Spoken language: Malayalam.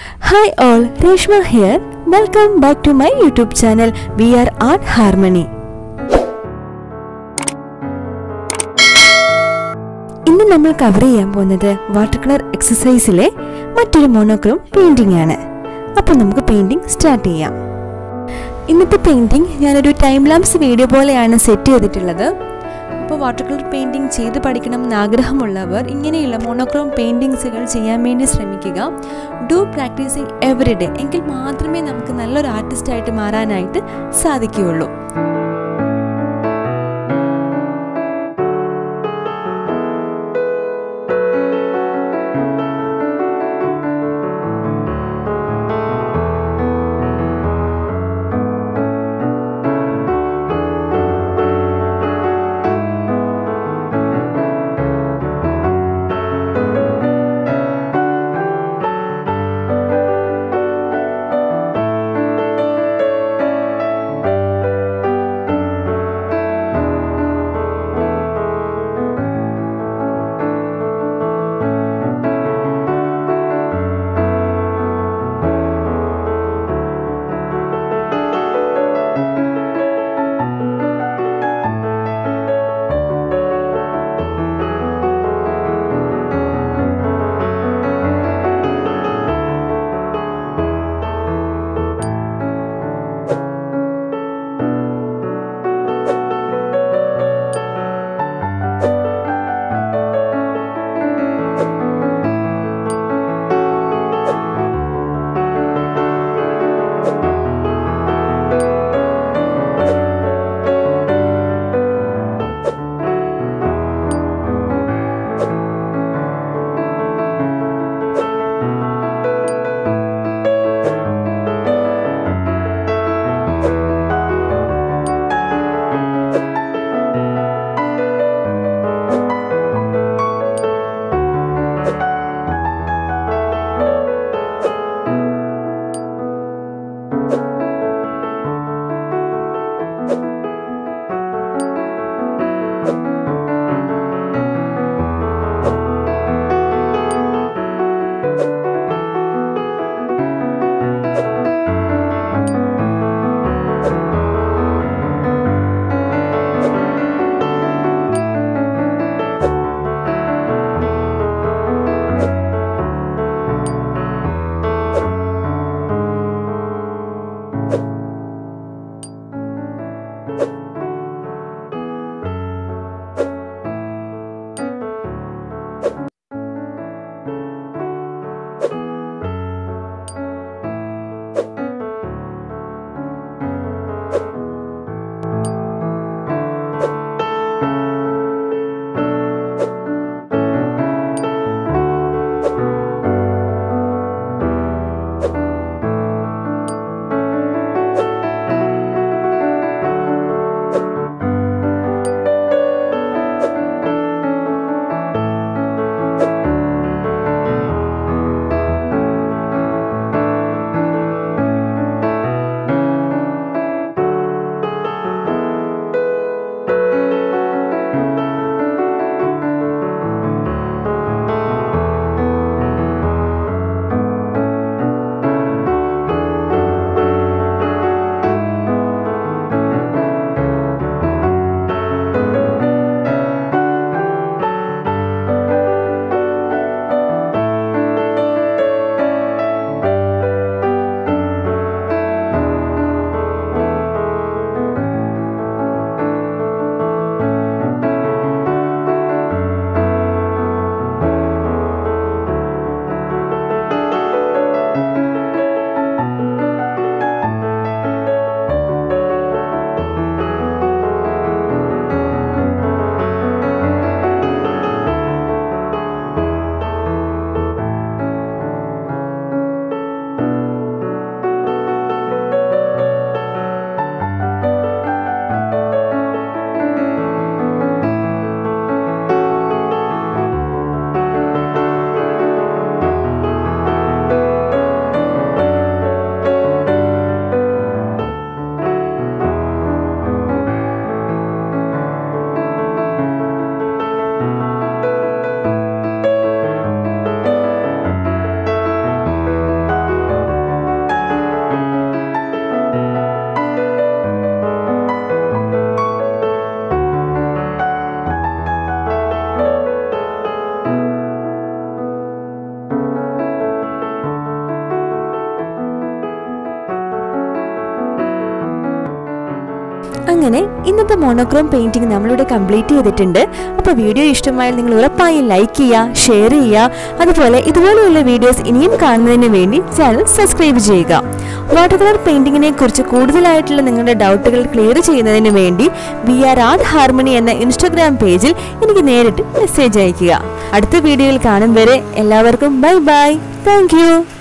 Hi all, Reshma here. Welcome back to my YouTube channel. We are Art Harmony. ഇന്ന് നമ്മൾ കവർ ചെയ്യാൻ പോകുന്നത് വാട്ടർകളർ എക്സസൈസിലെ മറ്റൊരു മോണോക്രോം പെയിന്റിംഗ് ആണ്. അപ്പോൾ നമുക്ക് പെയിന്റിംഗ് സ്റ്റാർട്ട് ചെയ്യാം. ഇന്നത്തെ പെയിന്റിംഗ് ഞാനൊരു ടൈം ലാപ്സ് വീഡിയോ പോലെയാണ് സെറ്റ് ചെയ്തിട്ടുള്ളത്. അപ്പോൾ വാട്ടർകളർ പെയിൻറ്റിംഗ് ചെയ്ത് പഠിക്കണം എന്ന് ആഗ്രഹമുള്ളവർ ഇങ്ങനെയുള്ള മോണോക്രോം പെയിൻറ്റിങ്സുകൾ ചെയ്യാൻ വേണ്ടി ശ്രമിക്കുക. ഡു പ്രാക്ടീസിങ് എവറി ഡേ, എങ്കിൽ മാത്രമേ നമുക്ക് നല്ലൊരു ആർട്ടിസ്റ്റായിട്ട് മാറാനായിട്ട് സാധിക്കുകയുള്ളൂ. അങ്ങനെ ഇന്നത്തെ മോണോക്രോം പെയിന്റിംഗ് നമ്മളിവിടെ കംപ്ലീറ്റ് ചെയ്തിട്ടുണ്ട്. അപ്പോൾ വീഡിയോ ഇഷ്ടമായാൽ നിങ്ങൾ ഉറപ്പായും ലൈക്ക് ചെയ്യുക, ഷെയർ ചെയ്യുക. അതുപോലെ ഇതുപോലെയുള്ള വീഡിയോസ് ഇനിയും കാണുന്നതിന് വേണ്ടി ചാനൽ സബ്സ്ക്രൈബ് ചെയ്യുക. വാട്ടർ കളർ പെയിന്റിങ്ങിനെ കുറിച്ച് കൂടുതലായിട്ടുള്ള നിങ്ങളുടെ ഡൗട്ടുകൾ ക്ലിയർ ചെയ്യുന്നതിന് വേണ്ടി VR Art Harmony എന്ന ഇൻസ്റ്റാഗ്രാം പേജിൽ എനിക്ക് നേരിട്ട് മെസ്സേജ് അയയ്ക്കുക. അടുത്ത വീഡിയോയിൽ കാണും വരെ എല്ലാവർക്കും ബൈ ബൈ. Thank you.